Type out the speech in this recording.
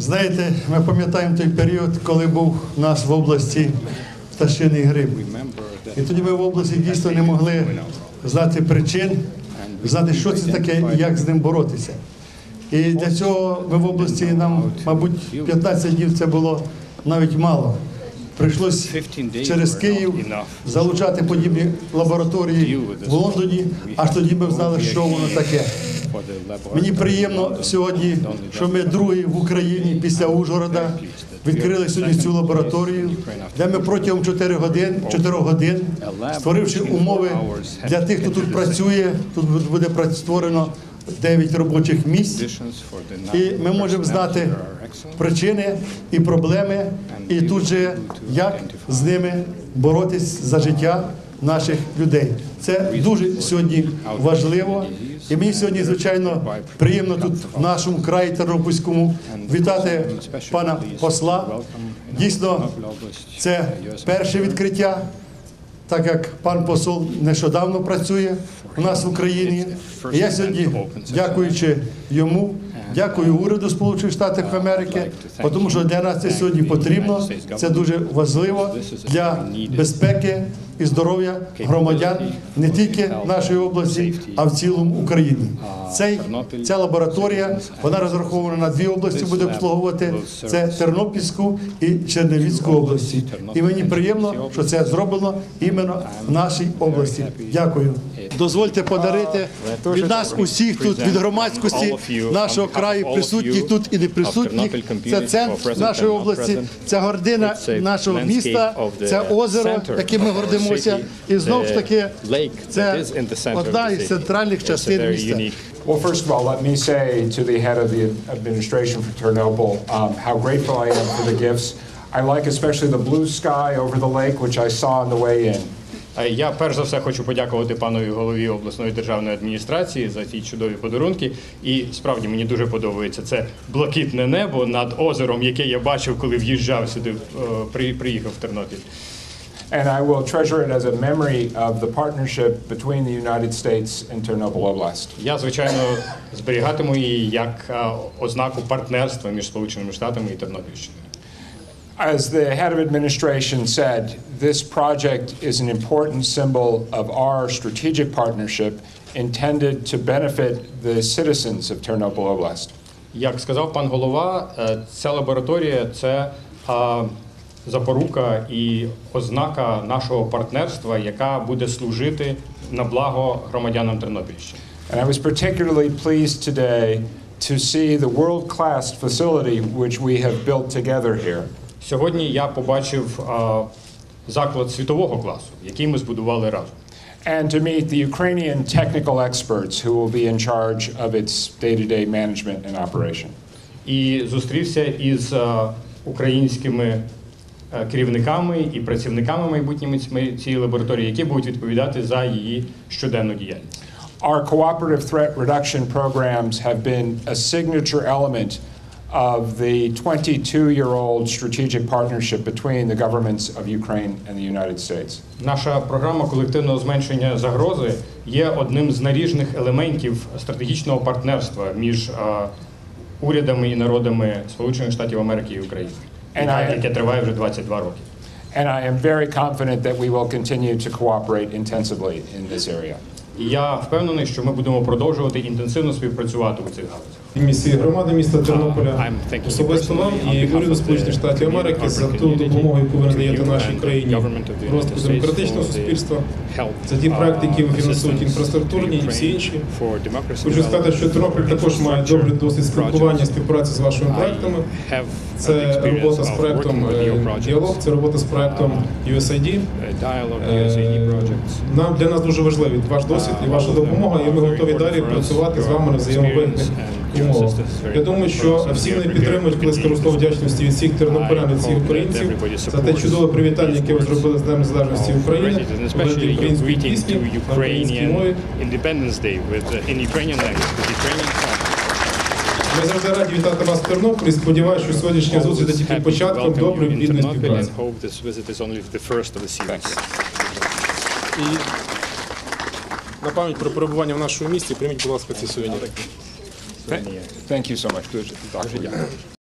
Знаєте, ми пам'ятаємо той період, коли був у нас в області пташиний грип. І тоді ми в області дійсно не могли знати причин, знати, що це таке і як з ним боротися. І для цього ми в області, нам, мабуть, 15 днів це було навіть мало. Прийшлось через Київ залучати подібні лабораторії в Лондоні, аж тоді ми знали, що воно таке. Мені приємно сьогодні, що ми другі в Україні після Ужгорода відкрили сьогодні цю лабораторію, де ми протягом 4 годин, створивши умови для тих, хто тут працює, тут буде створено 9 робочих місць, і ми можемо знати причини і проблеми, і тут же як з ними боротись за життя наших людей. Це дуже сьогодні важливо. І мені сьогодні, звичайно, приємно тут в нашому краї Тернопільському вітати пана посла. Дійсно, це перше відкриття, так як пан посол нещодавно працює у нас в Україні. І я сьогодні, дякуючи йому, дякую уряду Сполучених Штатів Америки, тому що для нас це сьогодні потрібно, це дуже важливо для безпеки і здоров'я громадян не тільки нашої області, а в цілому Україні. Ця лабораторія, вона розрахована на 2 області, буде обслуговувати, це Тернопільську і Чернівецьку області. І мені приємно, що це зроблено іменно в нашій області. Дякую. Дозвольте подарити від нас усіх тут, від громадськості нашого краю, присутніх тут і не присутніх. Це центр нашої області, це гордина нашого міста, це озеро, яким ми гордимося. І знову ж таки, це одна із центральних частин міста. Well, first of all, let me say to the head of the administration for Ternopil how grateful I am for the gifts. I like especially the blue sky over the lake, which I saw on the way in. Я перш за все хочу подякувати панові голові обласної державної адміністрації за ці чудові подарунки. І справді мені дуже подобається це блакитне небо над озером, яке я бачив, коли в'їжджав сюди, приїхав в Тернопіль. And I will treasure it as a memory of the partnership between the United States and Ternopil Oblast. Я, звичайно, зберігатиму її як ознаку партнерства між Сполученими Штатами і Тернопільщиною. As the head of administration said, this project is an important symbol of our strategic partnership intended to benefit the citizens of Ternopil Oblast. Як сказав пан голова, ця лабораторія – це запорука і ознака нашого партнерства, яка буде служити на благо громадянам Тернопільщини. And I was particularly pleased today to see the world-class facility which we have built together here. Сьогодні я побачив заклад світового класу, який ми збудували разом. And to meet the Ukrainian technical experts who will be in charge of its day-to-day management and operation. І зустрівся із українськими керівниками і працівниками майбутніми цієї лабораторії, які будуть відповідати за її щоденну діяльність. Our cooperative threat reduction programs have been a signature element of the 22-year-old strategic partnership between the governments of Ukraine and the United States. Наша програма колективного зменшення загрози є одним з наріжних елементів стратегічного партнерства між урядами і народами Сполучених Штатів Америки і України, яке триває вже 22 роки. And I am very confident that we will continue to cooperate intensively in this area. І я впевнений, що ми будемо продовжувати інтенсивно співпрацювати у цих галузях. Місії громади міста Тернополя, особисто вам і уряду Сполучених Штатів Америки за ту допомогу, яку ви надаєте нашій країні в розвитку демократичного суспільства, за ті проекти, які ви фінансують інфраструктурні і всі інші. Хочу сказати, що Тернопіль також має добрий досвід спілкування, співпраці з вашими проектами. Це робота з проектом «Діалог», це робота з проектом USAID. Для нас дуже важливий ваш досвід і ваша допомога, і ми готові далі працювати з вами на взаємовигідних умовах. Я думаю, що всі мене підтримують, коли скажу слово вдячності від всіх тернополян, від всіх українців за те чудове привітання, яке ви зробили з Днем Незалежності України, в українській пісні, на українській мові. Ми завжди раді вітати вас в Тернополі. Сподіваюся, що сьогоднішня зустріч є тільки початком доброї плідної співпраці. І на пам'ять про перебування в нашому місті прийміть, будь ласка, ці сувеніри. Thank you so much. Дуже дякую.